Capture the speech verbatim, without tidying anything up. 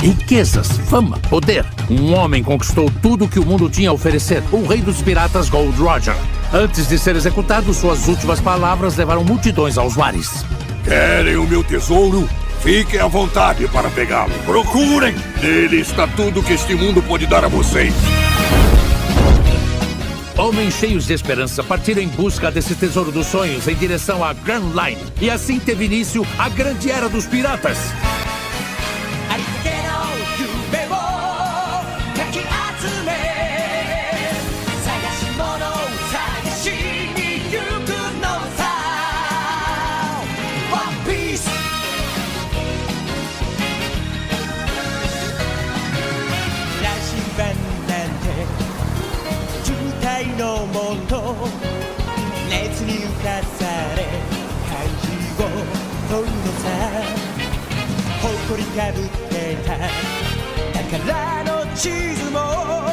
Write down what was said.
Riquezas, fama, poder. Um homem conquistou tudo que o mundo tinha a oferecer. O rei dos piratas Gold Roger. Antes de ser executado, suas últimas palavras levaram multidões aos mares. Querem o meu tesouro? Fiquem à vontade para pegá-lo. Procurem! Nele está tudo que este mundo pode dar a vocês. Homens cheios de esperança partiram em busca desse tesouro dos sonhos em direção à Grand Line. E assim teve início a grande era dos piratas. 誇りかぶってた宝の地図も